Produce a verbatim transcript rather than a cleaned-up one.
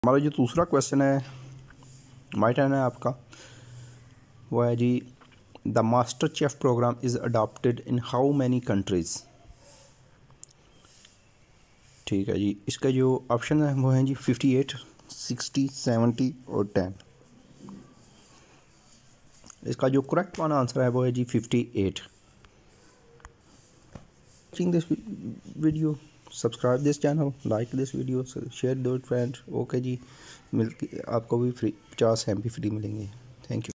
हमारा जो दूसरा क्वेश्चन है, माय टर्न है आपका, वो है जी the master chef programme is adopted in how many countries. ठीक है जी, इसका जो ऑप्शन है वो है जी फिफ्टी एट, सिक्सटी, सेवेंटी और टेन। इसका जो करेक्ट वन आंसर है वो है जी fifty eight. Watching this video, subscribe this channel, like this video, share with friends। Okay जी, मिल आपको भी फ्री पचास एम पी फ्री मिलेंगे। Thank you.